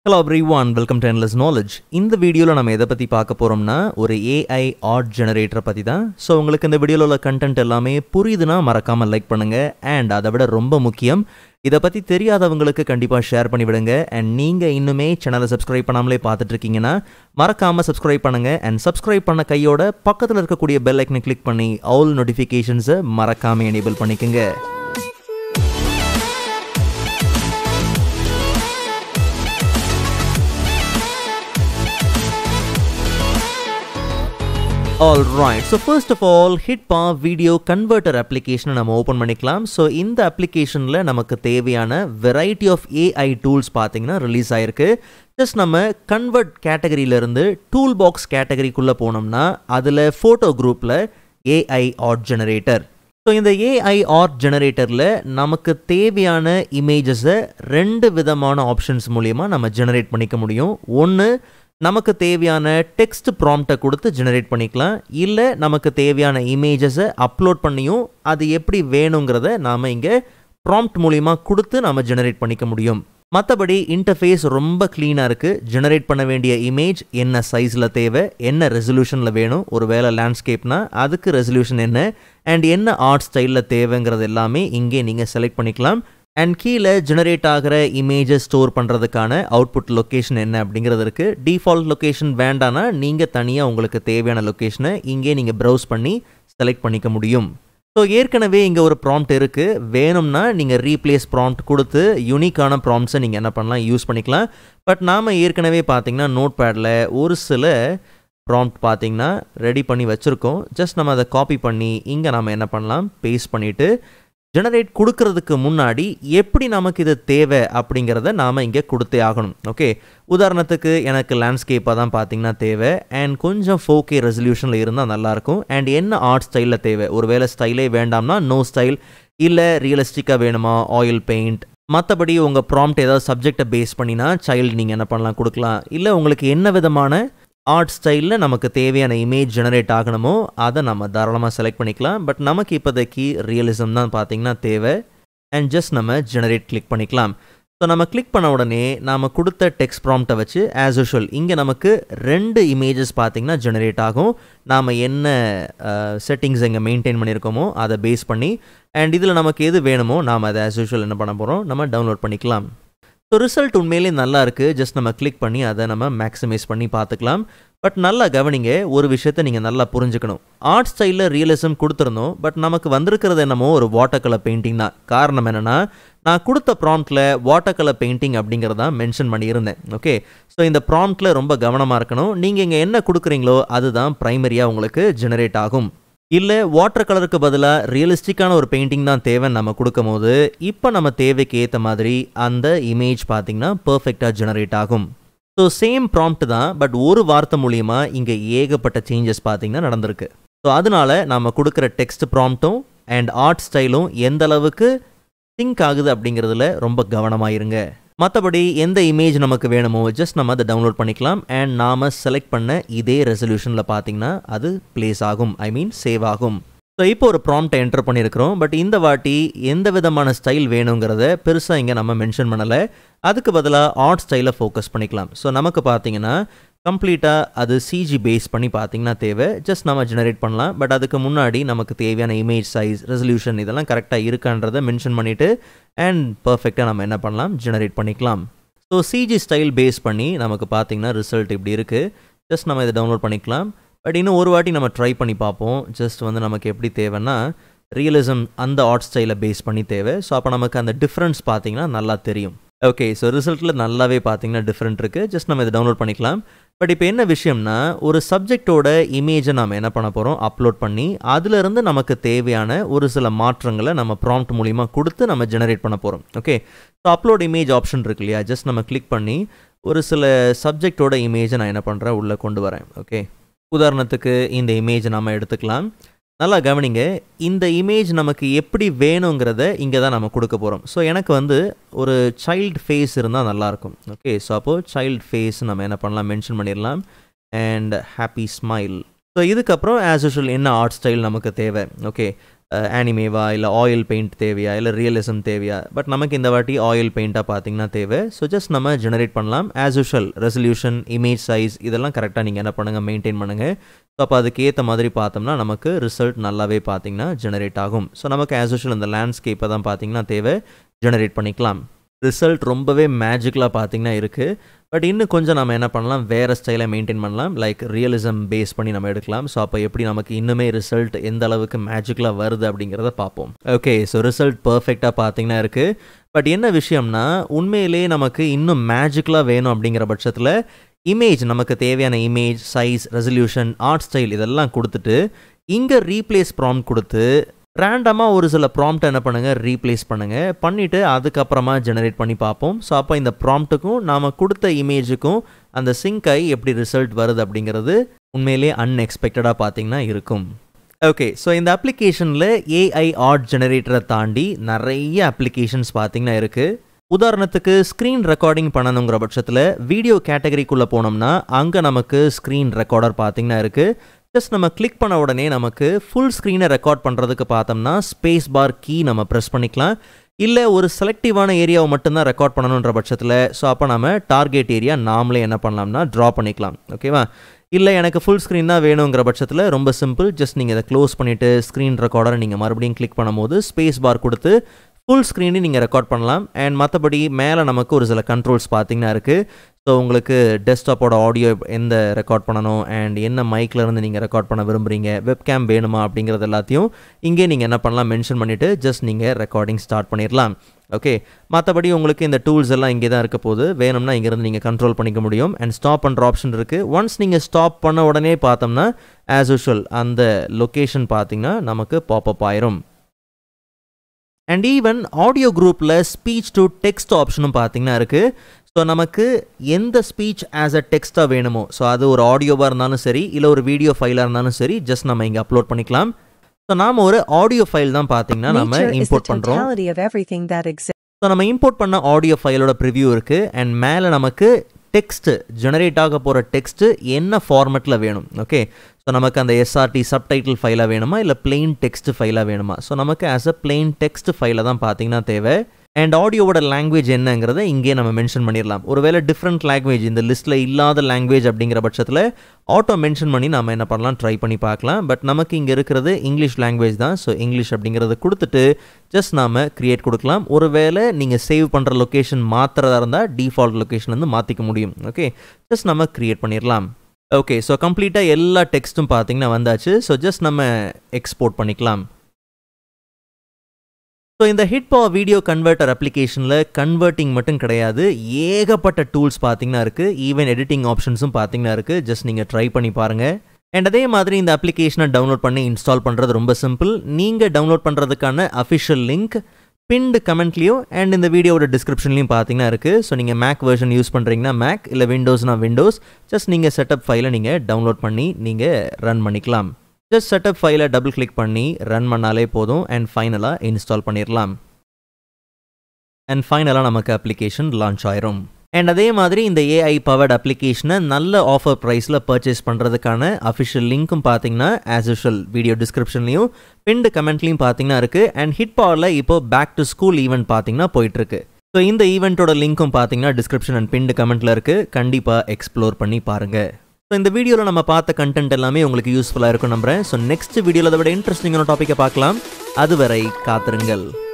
Hello everyone, welcome to Endless Knowledge. இந்த வீடியோல நம்ம எதை பத்தி பார்க்க போறோம்னா ஒரு AI art generator பத்தி தான். சோ உங்களுக்கு இந்த வீடியோல உள்ள கண்டென்ட் எல்லாமே புரியுதுனா மறக்காம லைக் பண்ணுங்க and அதை விட ரொம்ப முக்கியம் இத பத்தி தெரியாதவங்களுக்கு கண்டிப்பா ஷேர் பண்ணி விடுங்க and நீங்க இன்னுமே சேனலை சப்ஸ்கிரைப் பண்ணாமலே பார்த்துட்டு இருக்கீங்கனா மறக்காம சப்ஸ்கிரைப் பண்ணுங்க and சப்ஸ்கிரைப் பண்ண கையோட பக்கத்துல இருக்க கூடிய பெல் ஐகானை கிளிக் பண்ணி all notifications மறக்காம enable பண்ணிக்கங்க. Alright, so first of all, HitPaw Video Converter application நம்ம open பண்ணிக்கலாம். So இந்த applicationல நமக்கு தேவையான variety of AI tools பாத்தீங்கன்னா ரிலீஸ் ஆயிருக்கு. Just நம்ம convert categoryல இருந்து toolbox categoryக்குள்ள போனோம்னா அதுல photo groupல AI art generator. So இந்த AI art generatorல நமக்கு தேவையான images ரெண்டு விதமான ஆப்ஷன்ஸ் மூலமா நம்ம ஜெனரேட் பண்ணிக்க முடியும். ஒன்னு நமக்கு தேவையான டெக்ஸ்ட் ப்ராம்ப்டை கொடுத்து ஜெனரேட் பண்ணிக்கலாம் இல்லை நமக்கு தேவையான இமேஜஸை அப்லோட் பண்ணியும் அது எப்படி வேணுங்கிறத நாம் இங்கே ப்ராம்ப்ட் மூலிமா கொடுத்து நாம் ஜெனரேட் பண்ணிக்க முடியும். மற்றபடி இன்டர்ஃபேஸ் ரொம்ப க்ளீனாக இருக்குது. ஜெனரேட் பண்ண வேண்டிய இமேஜ் என்ன சைஸில் தேவை, என்ன ரெசல்யூஷனில் வேணும், ஒரு வேளை லேண்ட்ஸ்கேப்னா அதுக்கு ரெசல்யூஷன் என்ன அண்ட் என்ன ஆர்ட் ஸ்டைலில் தேவைங்கிறது எல்லாமே இங்கே நீங்கள் செலக்ட் பண்ணிக்கலாம். அண்ட் கீழே ஜெனரேட் ஆகிற இமேஜஸ் ஸ்டோர் பண்ணுறதுக்கான அவுட்புட் லொக்கேஷன் என்ன அப்படிங்கிறது இருக்குது. டிஃபால்ட் லொக்கேஷன் வேண்டானா நீங்கள் தனியாக உங்களுக்கு தேவையான லொக்கேஷனை இங்கே நீங்கள் ப்ரௌஸ் பண்ணி செலக்ட் பண்ணிக்க முடியும். ஸோ ஏற்கனவே இங்கே ஒரு ப்ராம்ப்ட் இருக்குது. வேணும்னா நீங்கள் ரீப்ளேஸ் ப்ராம்ப்ட் கொடுத்து யூனிக்கான ப்ராம்ப்ட்ஸை நீங்கள் என்ன பண்ணலாம், யூஸ் பண்ணிக்கலாம். பட் நாம் ஏற்கனவே பார்த்தீங்கன்னா நோட் பேடில் ஒரு சில ப்ராம்ப்ட் பார்த்தீங்கன்னா ரெடி பண்ணி வச்சுருக்கோம். ஜஸ்ட் நம்ம அதை காப்பி பண்ணி இங்கே நம்ம என்ன பண்ணலாம், பேஸ்ட் பண்ணிவிட்டு ஜெனரேட் கொடுக்கறதுக்கு முன்னாடி எப்படி நமக்கு இது தேவை அப்படிங்கிறத நாம் இங்கே கொடுத்தே ஆகணும். ஓகே, உதாரணத்துக்கு எனக்கு லேண்ட்ஸ்கேப்பாக தான் பார்த்தீங்கன்னா தேவை அண்ட் கொஞ்சம் 4K ரெசல்யூஷனில் இருந்தால் நல்லாயிருக்கும். அண்ட் என்ன ஆர்ட் ஸ்டைலில் தேவை, ஒரு வேளை ஸ்டைலே வேண்டாம்னா நோ ஸ்டைல், இல்லை ரியலிஸ்டிக்காக வேணுமா ஆயில் பெயிண்ட். மற்றபடி உங்கள் ப்ராம்ப்ட் ஏதாவது சப்ஜெக்டை பேஸ் பண்ணினா சைல்டு நீங்கள் என்ன பண்ணலாம் கொடுக்கலாம். இல்லை உங்களுக்கு என்ன விதமான ஆர்ட் ஸ்டைலில் நமக்கு தேவையான இமேஜ் ஜெனரேட் ஆகணுமோ அதை நம்ம தாராளமாக செலக்ட் பண்ணிக்கலாம். பட் நமக்கு இப்போதைக்கு ரியலிசம் தான் பார்த்தீங்கன்னா தேவை அண்ட் ஜஸ்ட் நம்ம ஜெனரேட் கிளிக் பண்ணிக்கலாம். ஸோ நம்ம கிளிக் பண்ண உடனே நாம் கொடுத்த டெக்ஸ்ட் ப்ராம்ப்டை வச்சு ஆஸ் யூஷுவல் இங்கே நமக்கு ரெண்டு இமேஜஸ் பார்த்தீங்கன்னா ஜெனரேட் ஆகும். நாம் என்ன செட்டிங்ஸ் இங்கே மெயின்டைன் பண்ணியிருக்கோமோ அதை பேஸ் பண்ணி அண்ட் இதில் நமக்கு எது வேணுமோ நாம் அதை ஆஸ் யூஷுவல் என்ன பண்ண போகிறோம், நம்ம டவுன்லோட் பண்ணிக்கலாம். ஸோ ரிசல்ட் உண்மையிலே நல்லா இருக்குது. ஜஸ்ட் நம்ம கிளிக் பண்ணி அதை நம்ம மேக்ஸிமைஸ் பண்ணி பார்த்துக்கலாம். பட் நல்லா கவனிங்க, ஒரு விஷயத்தை நீங்கள் நல்லா புரிஞ்சுக்கணும். ஆர்ட் ஸ்டைலில் ரியலிசம் கொடுத்துருந்தோம், பட் நமக்கு வந்திருக்கிறது என்னமோ ஒரு வாட்டர் கலர் பெயிண்டிங் தான். காரணம் என்னென்னா நான் கொடுத்த ப்ராம்ப்டில் வாட்டர் கலர் பெயிண்டிங் அப்படிங்கிறத மென்ஷன் பண்ணியிருந்தேன். ஓகே, ஸோ இந்த ப்ராம்ப்டில் ரொம்ப கவனமாக இருக்கணும். நீங்கள் இங்கே என்ன கொடுக்குறீங்களோ அதுதான் ப்ரைமரியாக உங்களுக்கு ஜெனரேட் ஆகும். இல்லை வாட்டர் கலருக்கு பதிலாக ரியலிஸ்டிக்கான ஒரு பெயிண்டிங் தான் தேவைன்னு நம்ம கொடுக்கும் போது இப்போ நம்ம தேவைக்கு ஏற்ற மாதிரி அந்த இமேஜ் பார்த்திங்கன்னா பர்ஃபெக்டாக ஜெனரேட் ஆகும். ஸோ சேம் ப்ராம்ப்ட் தான், பட் ஒரு வார்த்தை மூலிமா இங்கே ஏகப்பட்ட சேஞ்சஸ் பார்த்திங்கன்னா நடந்திருக்கு. ஸோ அதனால நம்ம கொடுக்குற டெக்ஸ்ட் ப்ராம்ப்டும் அண்ட் ஆர்ட் ஸ்டைலும் எந்த அளவுக்கு சிங்க் ஆகுது அப்படிங்கிறதுல ரொம்ப கவனமாக இருங்க. மற்றபடி எந்த இமேஜ் நமக்கு வேணுமோ ஜஸ்ட் நம்ம அதை டவுன்லோட் பண்ணிக்கலாம் அண்ட் நாம் செலக்ட் பண்ண இதே ரெசல்யூஷனில் பார்த்தீங்கன்னா அது பிளேஸ் ஆகும், சேவ் ஆகும். ஸோ இப்போ ஒரு ப்ராம்ப்டை என்டர் பண்ணியிருக்கிறோம். பட் இந்த வாட்டி எந்த விதமான ஸ்டைல் வேணுங்கிறத பெருசாக இங்கே நம்ம மென்ஷன் பண்ணலை. அதுக்கு பதிலாக ஆர்ட் ஸ்டைலை ஃபோக்கஸ் பண்ணிக்கலாம். ஸோ நமக்கு பார்த்தீங்கன்னா கம்ப்ளீட்டாக அது சிஜி பேஸ் பண்ணி பார்த்தீங்கன்னா தேவை. ஜஸ்ட் நம்ம ஜெனரேட் பண்ணலாம். பட் அதுக்கு முன்னாடி நமக்கு தேவையான இமேஜ் சைஸ், ரெசல்யூஷன் இதெல்லாம் கரெக்டாக இருக்கான்றதை மென்ஷன் பண்ணிவிட்டு அண்ட் பர்ஃபெக்டாக நம்ம என்ன பண்ணலாம், ஜெனரேட் பண்ணிக்கலாம். ஸோ சிஜி ஸ்டைல் பேஸ் பண்ணி நமக்கு பார்த்தீங்கன்னா ரிசல்ட் இப்படி இருக்குது. ஜஸ்ட் நம்ம இதை டவுன்லோட் பண்ணிக்கலாம். பட் இன்னும் ஒரு வாட்டி நம்ம ட்ரை பண்ணி பார்ப்போம். ஜஸ்ட் நமக்கு எப்படி தேவைன்னா ரியலிசம் அந்த ஆர்ட் ஸ்டைலை பேஸ் பண்ணி தேவை. ஸோ அப்போ நமக்கு அந்த டிஃப்ரென்ஸ் பார்த்தீங்கன்னா நல்லா தெரியும். ஓகே, ஸோ ரிசல்ட்டில் நல்லாவே பார்த்தீங்கன்னா டிஃப்ரெண்ட் இருக்குது. ஜஸ்ட் நம்ம இதை டவுன்லோட் பண்ணிக்கலாம். பட் இப்போ என்ன விஷயம்னா ஒரு சப்ஜெக்டோட இமேஜை நம்ம என்ன பண்ண போகிறோம், அப்லோட் பண்ணி அதிலிருந்து நமக்கு தேவையான ஒரு சில மாற்றங்களை நம்ம ப்ராம்ப்ட் மூலிமா கொடுத்து நம்ம ஜெனரேட் பண்ண போகிறோம். Okay, so upload image option இருக்கு இல்லையா, ஜஸ்ட் நம்ம கிளிக் பண்ணி ஒரு சில சப்ஜெக்டோட இமேஜை நான் என்ன பண்ணுறேன் உள்ளே கொண்டு வரேன். ஓகே, உதாரணத்துக்கு இந்த இமேஜை நம்ம எடுத்துக்கலாம். நல்லா கவனிங்க, இந்த இமேஜ் நமக்கு எப்படி வேணுங்கிறத இங்கே தான் நம்ம கொடுக்க போகிறோம். ஸோ எனக்கு ஒரு சைல்டு ஃபேஸ் இருந்தால் நல்லாயிருக்கும். ஓகே, ஸோ அப்போது சைல்டு ஃபேஸ் நம்ம என்ன பண்ணலாம், மென்ஷன் பண்ணிடலாம் அண்ட் ஹாப்பி ஸ்மைல். ஸோ இதுக்கப்புறம் ஆஸ் யூஷுவல் என்ன ஆர்ட் ஸ்டைல் நமக்கு தேவை. ஓகே, ஆனிமேவா இல்லை ஆயில் பெயிண்ட் தேவையா இல்லை ரியலிசம் தேவையா, பட் நமக்கு இந்த வாட்டி ஆயில் பெயிண்ட்டாக பார்த்தீங்கன்னா தேவை. ஸோ ஜஸ்ட் நம்ம ஜெனரேட் பண்ணலாம். As usual resolution, image size இதெல்லாம் கரெக்டாக நீங்கள் என்ன பண்ணுங்கள், மெயின்டைன் பண்ணுங்கள். ஸோ அப்போ அதுக்கு ஏற்ற மாதிரி பார்த்தோம்னா நமக்கு ரிசல்ட் நல்லாவே பார்த்தீங்கன்னா ஜெனரேட் ஆகும். ஸோ நமக்கு ஆஸ் யூஷுவல் இந்த லேண்ட்ஸ்கேப்பை தான் பார்த்தீங்கன்னா தேவை, ஜெனரேட் பண்ணிக்கலாம். ரிசல்ட் ரொம்பவே மேஜிக்கலாக பார்த்தீங்கன்னா இருக்குது. பட் இன்னும் கொஞ்சம் நம்ம என்ன பண்ணலாம், வேறு ஸ்டைலை மெயின்டைன் பண்ணலாம். லைக் ரியலிசம் பேஸ் பண்ணி நம்ம எடுக்கலாம். ஸோ அப்போ எப்படி நமக்கு இன்னுமே ரிசல்ட் எந்த அளவுக்கு மேஜிக்கலாக வருது அப்படிங்கிறத பார்ப்போம். ஓகே, ஸோ ரிசல்ட் பர்ஃபெக்டாக பார்த்தீங்கன்னா இருக்குது. பட் என்ன விஷயம்னா, உண்மையிலே நமக்கு இன்னும் மேஜிக்கலாக வேணும் அப்படிங்கிற பட்சத்தில் இமேஜ், நமக்கு தேவையான image size, resolution, art style இதெல்லாம் கொடுத்துட்டு இங்கே ரீப்ளேஸ் ப்ராம்ப்ட் கொடுத்து ரேண்டமாக ஒரு சில ப்ராம்ப்டை என்ன பண்ணுங்கள், ரீப்ளேஸ் பண்ணுங்கள். பண்ணிவிட்டு அதுக்கப்புறமா ஜெனரேட் பண்ணி பார்ப்போம். ஸோ அப்போ இந்த ப்ராம்ப்ட்டுக்கும் நாம் கொடுத்த இமேஜுக்கும் அந்த சிங்க் ஆகி எப்படி ரிசல்ட் வருது அப்படிங்கிறது உண்மையிலே அன்எக்ஸ்பெக்டடாக பார்த்தீங்கன்னா இருக்கும். ஓகே, ஸோ இந்த அப்ளிகேஷனில் ஏஐ ஆர்ட் ஜெனரேட்டரை தாண்டி நிறைய அப்ளிகேஷன்ஸ் பார்த்தீங்கன்னா இருக்குது. உதாரணத்துக்கு ஸ்க்ரீன் ரெக்கார்டிங் பண்ணணுங்கிற பட்சத்தில் வீடியோ கேட்டகரிக்குள்ளே போனோம்னா அங்கே நமக்கு ஸ்க்ரீன் ரெக்கார்டர் பார்த்தீங்கன்னா இருக்குது. ஜஸ்ட் நம்ம கிளிக் பண்ண உடனே நமக்கு ஃபுல் ஸ்க்ரீனை ரெக்கார்ட் பண்ணுறதுக்கு பார்த்தோம்னா ஸ்பேஸ் பார் கீ நம்ம ப்ரெஸ் பண்ணிக்கலாம். இல்லை ஒரு செலக்டிவான ஏரியாவை மட்டும்தான் ரெக்கார்ட் பண்ணணுன்ற பட்சத்தில் ஸோ அப்போ நம்ம டார்கெட் ஏரியா நாமளே என்ன பண்ணலாம்னா ட்ரா பண்ணிக்கலாம். ஓகேவா? இல்லை எனக்கு ஃபுல் ஸ்க்ரீன் தான் வேணுங்கிற பட்சத்தில் ரொம்ப சிம்பிள், ஜஸ்ட் நீங்கள் இதை க்ளோஸ் பண்ணிவிட்டு ஸ்க்ரீன் ரெக்கார்டரை நீங்கள் மறுபடியும் கிளிக் பண்ணும்போது ஸ்பேஸ் பார் கொடுத்து ஃபுல் ஸ்க்ரீனே நீங்கள் ரெக்கார்ட் பண்ணலாம். அண்ட் மற்றபடி மேலே நமக்கு ஒரு சில கண்ட்ரோல்ஸ் பார்த்தீங்கன்னா இருக்குது. ஸோ உங்களுக்கு டெஸ்க்டாப்போட ஆடியோ எந்த ரெக்கார்ட் பண்ணணும் அண்ட் என்ன மைக்கில் இருந்து நீங்கள் ரெக்கார்ட் பண்ண விரும்புகிறீங்க, வெப்கேம் வேணுமா அப்படிங்கிறது எல்லாத்தையும் இங்கே நீங்கள் என்ன பண்ணலாம், மென்ஷன் பண்ணிவிட்டு ஜஸ்ட் நீங்கள் ரெக்கார்டிங் ஸ்டார்ட் பண்ணிடலாம். ஓகே, மற்றபடி உங்களுக்கு இந்த டூல்ஸ் எல்லாம் இங்கே தான் இருக்க போது, வேணும்னா இங்கேருந்து நீங்கள் கண்ட்ரோல் பண்ணிக்க முடியும். அண்ட் ஸ்டாப் பண்ணுற ஆப்ஷன் இருக்குது. ஒன்ஸ் நீங்கள் ஸ்டாப் பண்ண உடனே பார்த்தோம்னா ஆஸ் யூஷுவல் அந்த லொக்கேஷன் பார்த்தீங்கன்னா நமக்கு பாப்அப் ஆயிரும். அண்ட் ஈவன் ஆடியோ குரூப்பில் ஸ்பீச் டு டெக்ஸ்ட் ஆப்ஷனும் பார்த்தீங்கன்னா இருக்குது. ஸோ நமக்கு எந்த ஸ்பீச் ஆஸ் அ டெக்ஸ்ட்டாக வேணுமோ, ஸோ அது ஒரு ஆடியோவாக இருந்தாலும் சரி இல்லை ஒரு வீடியோ ஃபைலாக இருந்தாலும் சரி, ஜஸ்ட் நம்ம இங்கே அப்லோட் பண்ணிக்கலாம். ஸோ நாம் ஒரு ஆடியோ ஃபைல் தான் பார்த்தீங்கன்னா நம்ம இம்போர்ட் பண்ணுறோம். ஸோ நம்ம இம்போர்ட் பண்ண ஆடியோ ஃபைலோட ப்ரிவ்யூ இருக்குது. அண்ட் மேலே நமக்கு டெக்ஸ்ட்டு ஜெனரேட் ஆக போகிற டெக்ஸ்ட்டு என்ன ஃபார்மெட்டில் வேணும். ஓகே, ஸோ நமக்கு அந்த எஸ்ஆர்டி சப்டைட்டில் ஃபைலாக வேணுமா இல்லை பிளெயின் டெக்ஸ்ட் ஃபைலாக வேணுமா. ஸோ நமக்கு ஆஸ் அ பிளெயின் டெக்ஸ்ட் ஃபைலை தான் பார்த்தீங்கன்னா தேவை. அண்ட் ஆடியோவோட லாங்குவேஜ் என்னங்கிறத இங்கே நம்ம மென்ஷன் பண்ணிடலாம். ஒருவேளை டிஃப்ரெண்ட் லாங்குவேஜ் இந்த லிஸ்ட்டில் இல்லாத லாங்குவேஜ் அப்படிங்கிற பட்சத்தில் ஆட்டோ மென்ஷன் பண்ணி நம்ம என்ன பண்ணலாம், ட்ரை பண்ணி பார்க்கலாம். பட் நமக்கு இங்கே இருக்கிறது இங்கிலீஷ் லாங்குவேஜ் தான். ஸோ இங்கிலீஷ் அப்படிங்கிறத கொடுத்துட்டு ஜஸ்ட் நாம் க்ரியேட் கொடுக்கலாம். ஒருவேளை நீங்கள் சேவ் பண்ணுற லொக்கேஷன் மாற்றுறதா இருந்தால் டிஃபால்ட் லொக்கேஷன் வந்து மாற்றிக்க முடியும். ஓகே, ஜஸ்ட் நம்ம க்ரியேட் பண்ணிடலாம். ஓகே, ஸோ கம்ப்ளீட்டாக எல்லா டெக்ஸ்ட்டும் பார்த்தீங்கன்னா வந்தாச்சு. ஸோ ஜஸ்ட் நம்ம எக்ஸ்போர்ட் பண்ணிக்கலாம். ஸோ இந்த HitPaw வீடியோ கன்வெர்ட்டர் அப்ளிகேஷனில் கன்வெர்ட்டிங் மட்டும் கிடையாது, ஏகப்பட்ட டூல்ஸ் பார்த்தீங்கன்னா இருக்குது. ஈவன் எடிட்டிங் ஆப்ஷன்ஸும் பார்த்தீங்கன்னா இருக்குது. ஜஸ்ட் நீங்கள் ட்ரை பண்ணி பாருங்கள். அண்ட் அதே மாதிரி இந்த அப்ளிகேஷனை டவுன்லோட் பண்ணி இன்ஸ்டால் பண்ணுறது ரொம்ப சிம்பிள். நீங்கள் டவுன்லோட் பண்ணுறதுக்கான அஃபிஷியல் லிங்க் பின்டு கமெண்ட்லேயும் அண்ட் இந்த வீடியோட டிஸ்கிரிப்ஷன்லையும் பார்த்தீங்கன்னா இருக்குது. ஸோ நீங்கள் மேக் வெர்ஷன் யூஸ் பண்ணுறீங்கன்னா மேக், இல்லை விண்டோஸ்னா விண்டோஸ், ஜஸ்ட் நீங்கள் செட்டப் ஃபைலை நீங்கள் டவுன்லோட் பண்ணி நீங்கள் ரன் பண்ணிக்கலாம். ஜஸ்ட் செட்டப் ஃபைலை டபுள் கிளிக் பண்ணி ரன் பண்ணாலே போதும். அண்ட் ஃபைனலாக இன்ஸ்டால் பண்ணிடலாம். அண்ட் ஃபைனலாக நமக்கு அப்ளிகேஷன் லான்ச் ஆயிரும். அண்ட் அதே மாதிரி இந்த ஏஐ பவர்ட் அப்ளிகேஷனை நல்ல ஆஃபர் ப்ரைஸில் பர்ச்சேஸ் பண்ணுறதுக்கான அஃபிஷியல் லிங்க்கும் பார்த்தீங்கன்னா ஆஸ் யூஷுவல் வீடியோ டிஸ்கிரிப்ஷன்லையும் பின்டு கமெண்ட்லையும் பார்த்தீங்கன்னா இருக்குது. அண்ட் HitPawவில் இப்போ பேக் டு ஸ்கூல் ஈவெண்ட் பார்த்தீங்கன்னா போயிட்டுருக்கு. ஸோ இந்த ஈவெண்ட்டோட லிங்க்கும் பார்த்தீங்கன்னா டிஸ்கிரிப்ஷன் அண்ட் பின்டு கமெண்ட்டில் இருக்குது. கண்டிப்பாக எக்ஸ்ப்ளோர் பண்ணி பாருங்கள். ஸோ இந்த வீடியோவில் நம்ம பார்த்த கண்டென்ட் எல்லாமே உங்களுக்கு யூஸ்ஃபுல்லாக இருக்கும் நம்புகிறேன். ஸோ நெக்ஸ்ட் வீடியோவில் அதை விட இன்ட்ரெஸ்டிங்கான டாப்பிக்கை பார்க்கலாம். அதுவரை காத்திருங்கள்.